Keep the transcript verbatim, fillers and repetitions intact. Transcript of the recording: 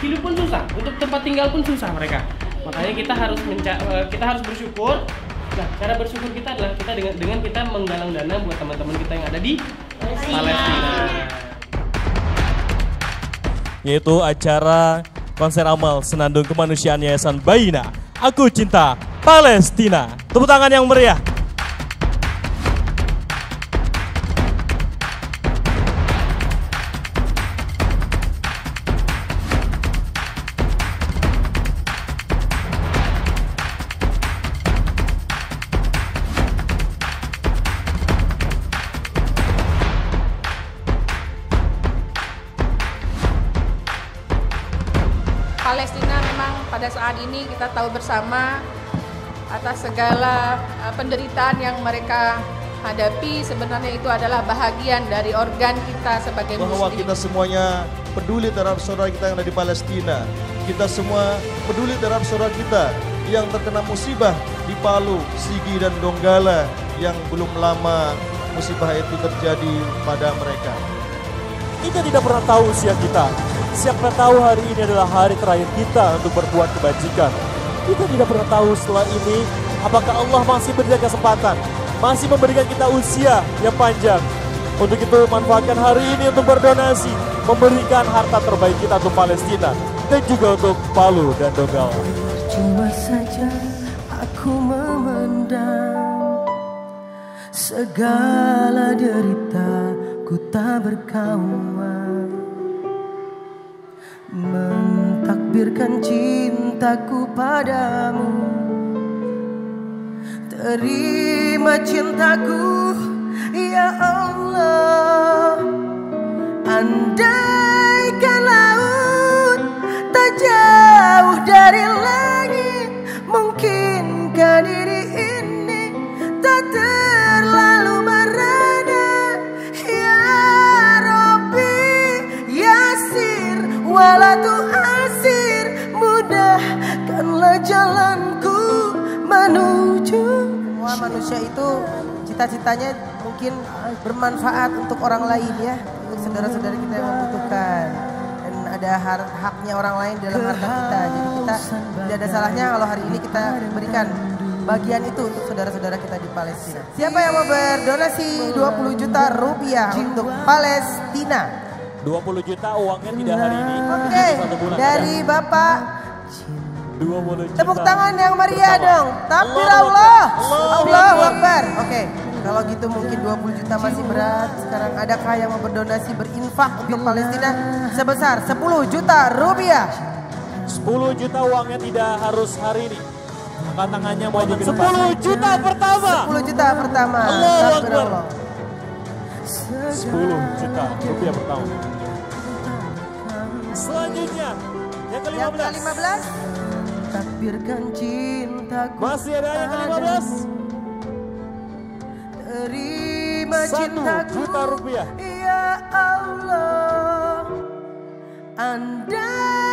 hidup pun susah, untuk tempat tinggal pun susah mereka. Makanya kita harus menca- kita harus bersyukur. Nah, cara bersyukur kita adalah kita dengan dengan kita menggalang dana buat teman-teman kita yang ada di Palestina. Yaitu acara konser amal Senandung Kemanusiaan Yayasan Baina Aku Cinta Palestina. Tepuk tangan yang meriah. Palestina memang pada saat ini kita tahu bersama atas segala uh, penderitaan yang mereka hadapi, sebenarnya itu adalah bahagian dari organ kita sebagai muslim. Bahwa kita semuanya peduli terhadap saudara kita yang ada di Palestina. Kita semua peduli terhadap saudara kita yang terkena musibah di Palu, Sigi dan Donggala yang belum lama musibah itu terjadi pada mereka. Kita tidak pernah tahu usia kita. Siapa tahu hari ini adalah hari terakhir kita untuk berbuat kebajikan. Kita tidak pernah tahu setelah ini apakah Allah masih berikan kesempatan, masih memberikan kita usia yang panjang. Untuk itu manfaatkan hari ini untuk berdonasi, memberikan harta terbaik kita untuk Palestina dan juga untuk Palu dan Donggala. Cuma saja aku memendam segala derita ku tak berkawan, mentakbirkan cintaku padamu. Terima cintaku ya Allah. Andaikan laut tak jauh dari langit, mungkinkah diri ini tak terlalu merana. Ya Rabbi Yasir walatu asir, mudahkanlah jalanku menuju. Semua manusia itu cita-citanya mungkin bermanfaat untuk orang lain ya, untuk saudara-saudara kita yang membutuhkan. Dan ada haknya orang lain dalam harta kita. Jadi kita tidak ada salahnya kalau hari ini kita berikan bagian itu untuk saudara-saudara kita di Palestina. Siapa yang mau berdonasi dua puluh juta rupiah untuk Palestina? dua puluh juta uangnya tidak hari ini. Oke, dari Bapak dua puluh juta. tepuk tangan yang meriah dong. Takbir Allah. Allahu Akbar. Oke, kalau gitu mungkin dua puluh juta masih berat. Sekarang adakah yang mau berdonasi berinfak untuk Palestina sebesar sepuluh juta rupiah? sepuluh juta uangnya tidak harus hari ini. Angkat tangannya mau jadi sepuluh juta pertama. sepuluh juta pertama. Allahu Takbir Akbar. Allah. sepuluh juta rupiah pertama. Selanjutnya yang ke lima Yang belas. ke lima belas. Takbirkan cintaku. Masih ada yang ke lima belas. Terima Satu cintaku juta rupiah. ya Allah. Andai